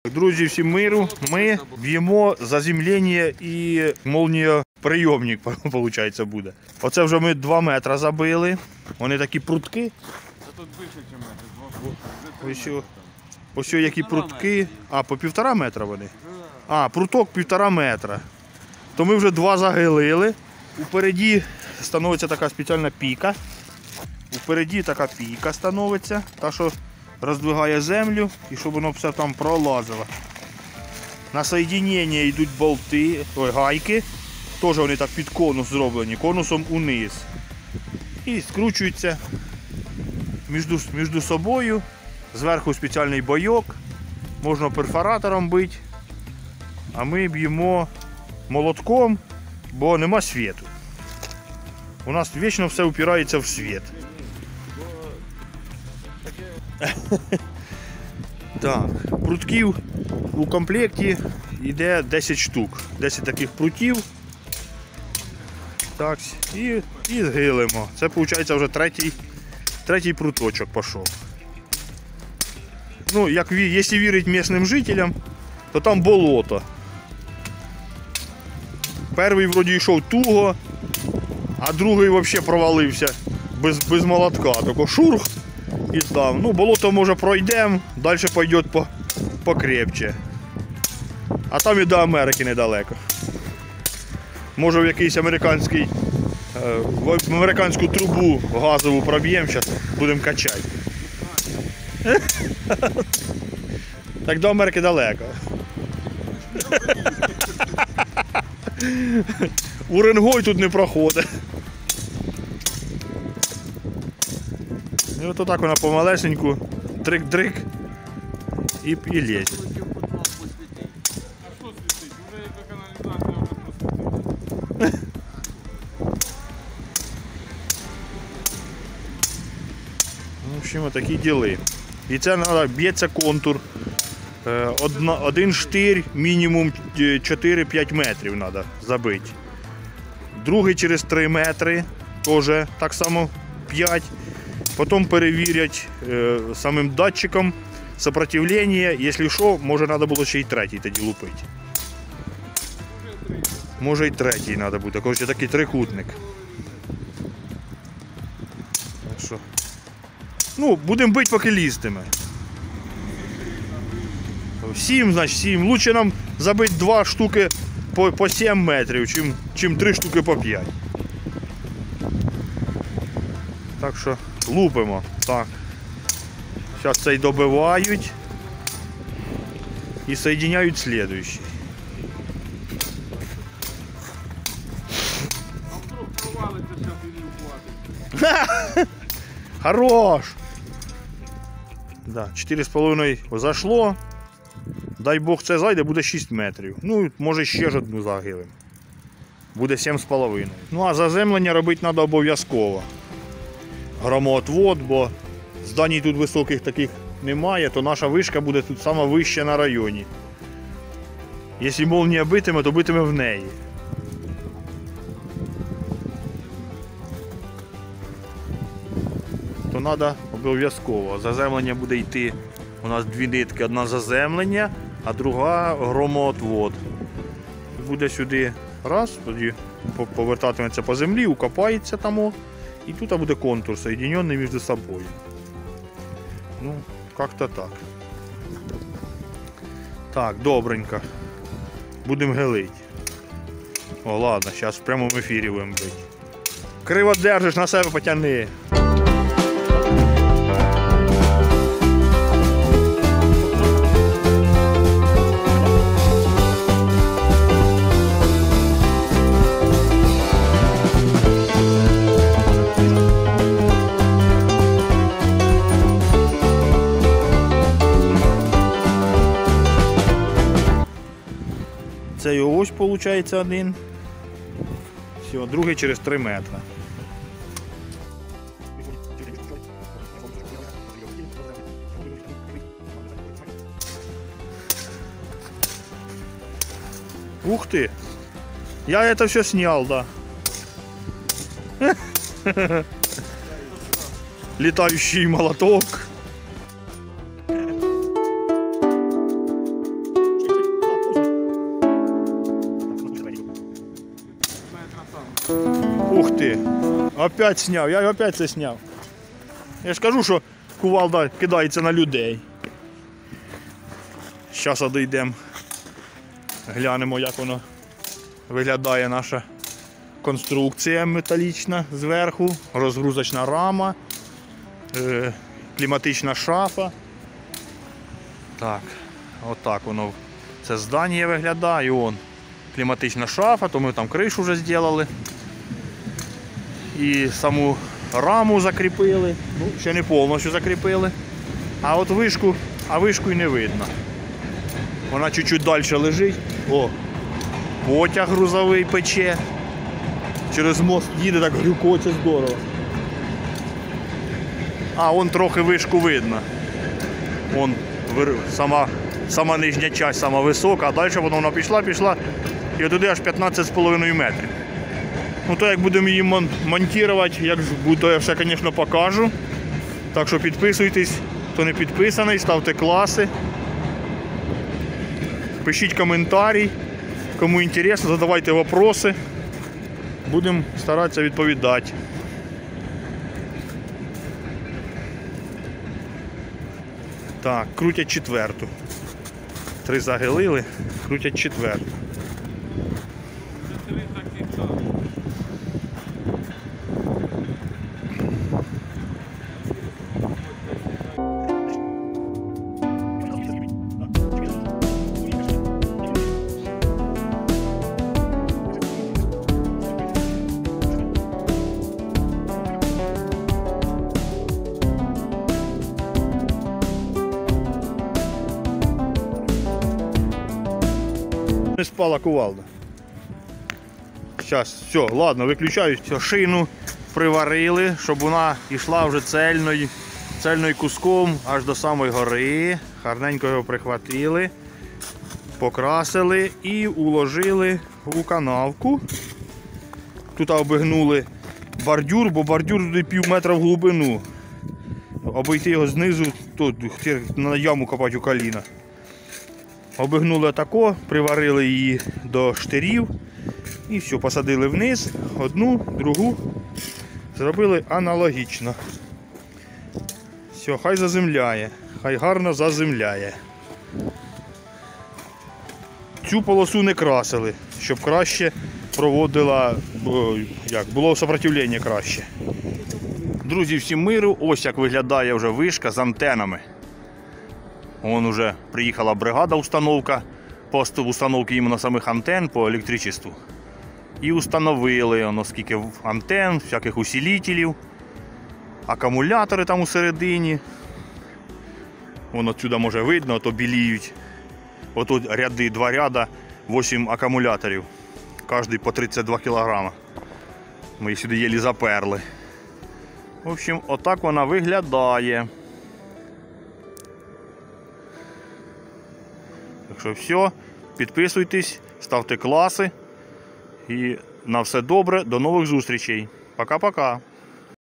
Друзі, всім миру. Ми б'ємо заземлення і молнієприйомник, виходить, буде. Оце вже ми 2 метри забили. Вони такі прутки. Тут більше, ніж метр. Ось які прутки. А, по 1,5 метра вони? А, пруток 1,5 метра. То ми вже 2 загилили. Упереді становиться така спеціальна піка. Упереді така піка становиться, та що роздвигає землю і щоб воно все там пролазило. На соєдинення йдуть болти, гайки. Теж вони так під конус зроблені, конусом униз. І скручуються між собою. Зверху спеціальний бойок. Можна перфоратором бити. А ми б'ємо молотком, бо нема світу. У нас вічно все упирається в світ. Так, прутків у комплекті йде 10 штук. 10 таких прутів. Так, і згилимо. Це виходить вже третій пруточок пішов. Ну, якщо вірити місцевим жителям, то там болото. Перший вроді йшов туго, а другий взагалі провалився без молотка. Тільки шурх і там. Ну, болото може пройдемо, далі пойде покрепче. А там і до Америки недалеко. Може в якийсь в американську трубу газову проб'ємо, зараз будемо качати. Так до Америки далеко. Уренгой тут не проходить. І от так вона помалесеньку, дрик-дрик і лізь. А що світить? Уже як каналізація вже посвітить. В общем, отакі діли. І це б'ється контур. Один штир мінімум 4-5 метрів треба забити. Другий через 3 метри, теж так само 5. Потім перевірять самим датчиком сопротивлення. Якщо що, може треба було ще й третій тоді лупити. Може і третій треба буде. Коротше, такий трикутник. Ну, будемо бити, поки лізтиме. 7, значить 7. Лучше нам забити 2 штуки по 7 метрів, чим 3 штуки по 5. Так що лупимо. Так. Зараз цей добивають і соєдиняють слідуючий. А вдруг провалиться, зараз і не вхватить. Хорош! Да, 4,5 зайшло. Дай Бог це зайде, буде 6 метрів. Ну, може ще ж одну загилимо. Буде 7,5. Ну, а заземлення робити треба обов'язково. Громоотвод, бо зданій тут високих таких немає, то наша вишка буде тут сама вища на районі. Якщо молнія битиме, то битиме в неї. То треба обов'язково. Заземлення буде йти. У нас 2 нитки, одна заземлення, а друга громоотвод. Буде сюди раз, тоді повертатиметься по землі, укопається там. І тут буде контур, соєдинений між собою. Ну, як-то так. Так, добренько. Будемо гелити. О, ладно, зараз в прямому ефірі будемо бити. Криво держиш, на себе потягни. Це ось виходить один. Все, другий через 3 метри. Ух ты! Я это все снял, да. Летающий молоток. ти. Опять сняв, я опять це сняв. Я ж кажу, що кувалда кидається на людей. Зараз одійдемо, глянемо, як воно виглядає наша конструкція металічна зверху, розгрузочна рама, кліматична шафа. Так, отак воно це здання виглядає. Вон кліматична шафа, то ми там кришу вже зробили. І саму раму закріпили, ну, ще не повністю закріпили. А от вишку і не видно. Вона чуть-чуть далі лежить. О, потяг грузовий пече. Через мост їде, так грюкоче здорово. А, вон трохи вишку видно. Вон сама нижня частина, сама висока, а далі вона пішла і туди аж 15,5 метрів. Ну то як будемо її монтувати, як буде, то я все, звісно, покажу. Так що підписуйтесь, хто не підписаний, ставте класи. Пишіть коментарі, кому цікаво, задавайте питання. Будемо старатися відповідати. Так, крутять четверту. 3 загилили, крутять четверту. Не спала кувалда. Зараз, все, ладно, виключаю. Шину приварили, щоб вона йшла вже цельною куском аж до самої гори. Гарненько його прихватили, покрасили і уложили у канавку. Тут обігнули бордюр, бо бордюр туди пів метра в глибину. Обійти його знизу, тут на яму копати у коліна. Обігнули отако, приварили її до штирів і все, посадили вниз, одну, другу, зробили аналогічно. Все, хай заземляє, хай гарно заземляє. Цю полосу не красили, щоб краще проводила, було сопротивлення краще. Друзі, всім миру, ось як виглядає вже вишка з антенами. Вон уже приїхала бригада установка по установці іменно самих антенн по електричеству. І установили воно скільки антенн, всяких усилителів, акумулятори там усередині. Вон отсюди може видно, ото біліють. Ото ряди, 2 ряда, 8 акумуляторів. Кожний по 32 кг. Ми їх сюди єлі заперли. В общем, отак вона виглядає. Так що все, підписуйтесь, ставте класи і на все добре, до нових зустрічей. Пока-пока.